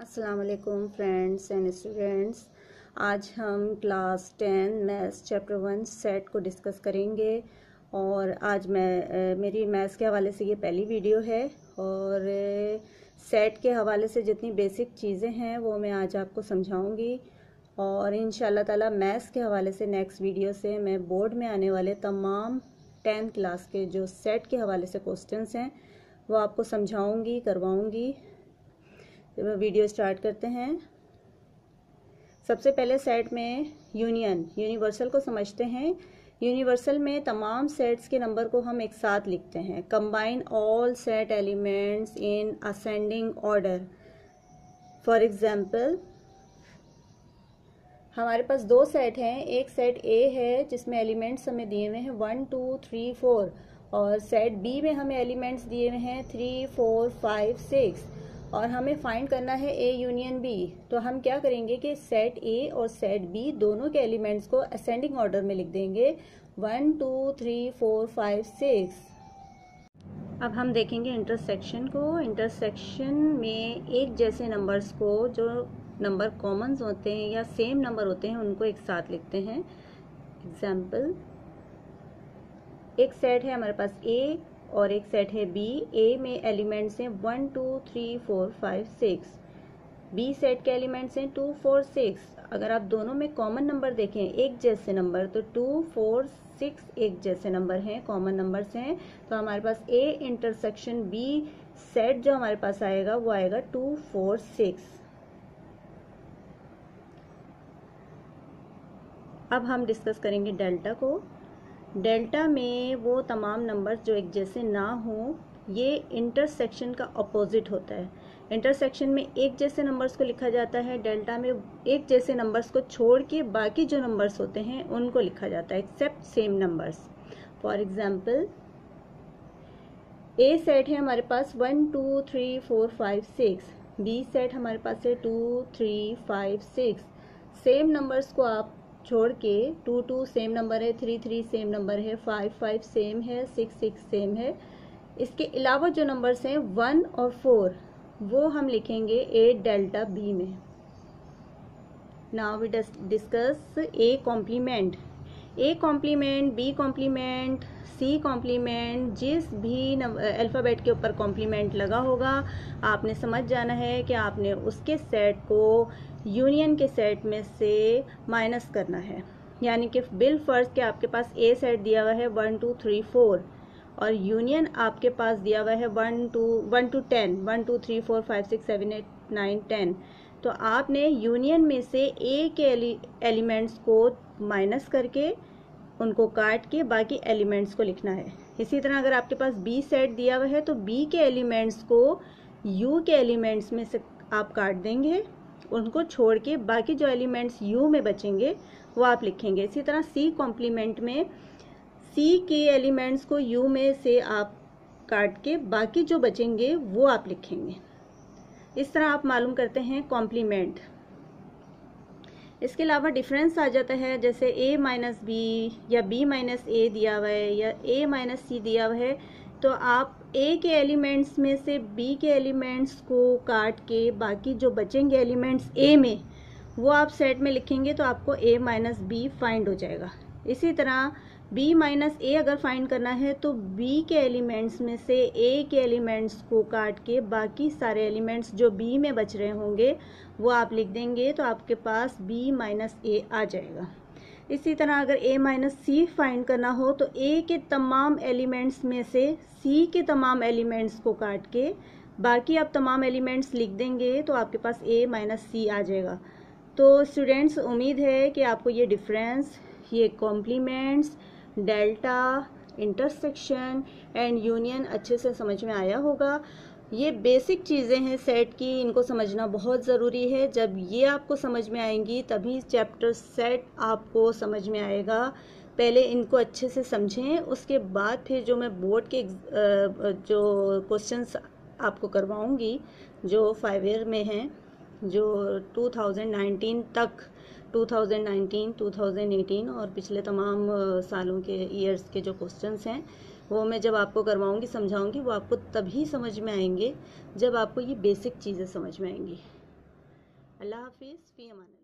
अस्सलाम वालेकुम friends and students. आज हम क्लास 10 मैथ्स चैप्टर 1 सेट को डिस्कस करेंगे। और आज मेरी मैथ्स के हवाले से ये पहली वीडियो है और सेट के हवाले से जितनी बेसिक चीज़ें हैं वो मैं आज आपको समझाऊंगी। और इंशाल्लाह ताला मैथ्स के हवाले से नेक्स्ट वीडियो से मैं बोर्ड में आने वाले तमाम 10th क्लास के जो सेट के हवाले से क्वेश्चंस हैं वो आपको समझाऊंगी, करवाऊंगी। तो वीडियो स्टार्ट करते हैं। सबसे पहले सेट में यूनिवर्सल को समझते हैं। यूनिवर्सल में तमाम सेट्स के नंबर को हम एक साथ लिखते हैं। Combine all set elements in ascending order. For example, हमारे पास दो सेट हैं। एक सेट ए है जिसमें एलिमेंट्स हमें दिए हुए हैं 1 2 3 4 और सेट बी में हमें एलिमेंट्स दिए हुए हैं 3 4 5 6 और हमें फाइंड करना है ए यूनियन बी। तो हम क्या करेंगे कि सेट ए और सेट बी दोनों के एलिमेंट्स को असेंडिंग ऑर्डर में लिख देंगे 1 2 3 4 5 6। अब हम देखेंगे इंटरसेक्शन को। इंटरसेक्शन में एक जैसे नंबर्स को, जो नंबर कॉमन्स होते हैं या सेम नंबर होते हैं, उनको एक साथ लिखते हैं। एग्जाम्पल, एक सेट है हमारे पास ए और एक सेट है बी। ए में एलिमेंट्स हैं 1 2 3 4 5 6। बी सेट के एलिमेंट्स हैं 2 4 6। अगर आप दोनों में कॉमन नंबर देखें, एक जैसे नंबर, तो 2 4 6 एक जैसे नंबर हैं, कॉमन नंबर्स हैं। तो हमारे पास ए इंटरसेक्शन बी सेट जो हमारे पास आएगा वो आएगा 2 4 6। अब हम डिस्कस करेंगे डेल्टा को। डेल्टा में वो तमाम नंबर्स जो एक जैसे ना हो, ये इंटरसेक्शन का अपोजिट होता है। इंटरसेक्शन में एक जैसे नंबर्स को लिखा जाता है, डेल्टा में एक जैसे नंबर्स को छोड़ के बाकी जो नंबर्स होते हैं उनको लिखा जाता है, except same numbers. For example, A set है हमारे पास 1 2 3 4 5 6। बी सेट हमारे पास है 2 3 5 6। सेम नंबर्स को आप छोड़ के 2 2 सेम नंबर है, 3 3 सेम नंबर है, 5 5 सेम है, 6 6 सेम है। इसके अलावा जो नंबर्स हैं 1 और 4 वो हम लिखेंगे ए डेल्टा बी में। Now we discuss A complement. A complement, B complement, C complement, जिस भी अल्फ़ाबेट के ऊपर कॉम्प्लीमेंट लगा होगा आपने समझ जाना है कि आपने उसके सेट को यूनियन के सेट में से माइनस करना है। यानी कि बिल फर्ज के आपके पास ए सेट दिया हुआ है 1 2 3 4 और यूनियन आपके पास दिया हुआ है 1 2 10 1 2 3 4 5 6 7 8 9 10। तो आपने यूनियन में से ए के एलिमेंट्स को माइनस करके उनको काट के बाकी एलिमेंट्स को लिखना है। इसी तरह अगर आपके पास बी सेट दिया हुआ है तो बी के एलिमेंट्स को यू के एलिमेंट्स में से आप काट देंगे, उनको छोड़ के बाकी जो एलिमेंट्स यू में बचेंगे वो आप लिखेंगे। इसी तरह सी कॉम्प्लीमेंट में सी के एलिमेंट्स को यू में से आप काट के बाकी जो बचेंगे वो आप लिखेंगे। इस तरह आप मालूम करते हैं कॉम्प्लीमेंट। इसके अलावा डिफरेंस आ जाता है, जैसे a माइनस बी या b माइनस ए दिया हुआ है या a माइनस सी दिया हुआ है, तो आप a के एलिमेंट्स में से b के एलिमेंट्स को काट के बाकी जो बचेंगे एलिमेंट्स a में वो आप सेट में लिखेंगे तो आपको a माइनस बी फाइंड हो जाएगा। इसी तरह b माइनस ए अगर फाइंड करना है तो b के एलिमेंट्स में से a के एलिमेंट्स को काट के बाकी सारे एलिमेंट्स जो b में बच रहे होंगे वो आप लिख देंगे तो आपके पास b माइनस ए आ जाएगा। इसी तरह अगर a माइनस सी फाइंड करना हो तो a के तमाम एलिमेंट्स में से c के तमाम एलिमेंट्स को काट के बाकी आप तमाम एलिमेंट्स लिख देंगे तो आपके पास a माइनस सी आ जाएगा। तो स्टूडेंट्स, उम्मीद है कि आपको ये डिफरेंस, ये complements, delta, intersection and union अच्छे से समझ में आया होगा। ये बेसिक चीज़ें हैं सेट की, इनको समझना बहुत ज़रूरी है। जब ये आपको समझ में आएंगी तभी चैप्टर सेट आपको समझ में आएगा। पहले इनको अच्छे से समझें, उसके बाद फिर जो मैं बोर्ड के जो क्वेश्चंस आपको करवाऊंगी जो 5 ईयर में हैं, जो 2019 तक, 2019, 2018 और पिछले तमाम सालों के ईयर्स के जो क्वेश्चंस हैं वो मैं जब आपको करवाऊंगी, समझाऊंगी, वो आपको तभी समझ में आएंगे जब आपको ये बेसिक चीज़ें समझ में आएंगी। अल्लाह हाफिज़, फ़ी अमान अल्लाह।